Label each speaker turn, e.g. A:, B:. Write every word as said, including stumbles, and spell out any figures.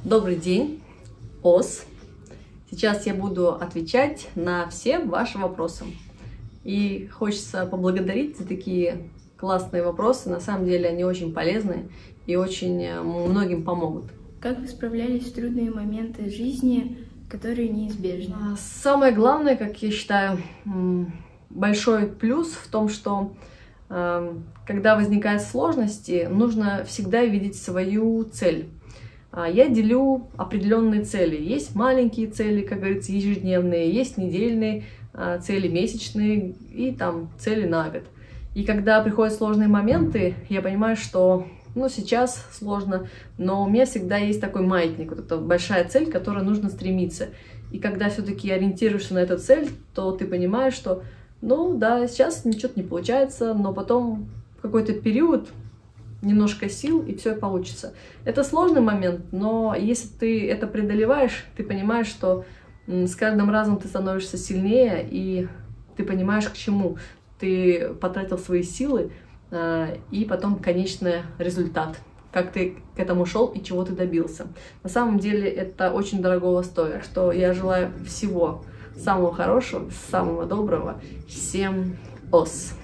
A: Добрый день, ОС. Сейчас я буду отвечать на все ваши вопросы. И хочется поблагодарить за такие классные вопросы. На самом деле они очень полезны и очень многим помогут.
B: Как вы справлялись в трудные моменты жизни, которые неизбежны?
A: Самое главное, как я считаю, большой плюс в том, что когда возникают сложности, нужно всегда видеть свою цель. Я делю определенные цели. Есть маленькие цели, как говорится, ежедневные, есть недельные цели, месячные и там цели на год. И когда приходят сложные моменты, я понимаю, что ну, сейчас сложно, но у меня всегда есть такой маятник, вот эта большая цель, к которой нужно стремиться. И когда все-таки ориентируешься на эту цель, то ты понимаешь, что ну да, сейчас ничего не получается, но потом в какой-то период немножко сил, и все получится. Это сложный момент, но если ты это преодолеваешь, ты понимаешь, что с каждым разом ты становишься сильнее, и ты понимаешь, к чему ты потратил свои силы, и потом конечный результат, как ты к этому шел и чего ты добился. На самом деле это очень дорогого стоит, что я желаю всего самого хорошего, самого доброго. Всем ос!